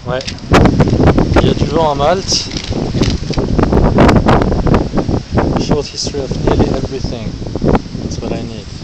Ouais. Il y a du vent à Malte. Short history of nearly everything. That's what I need.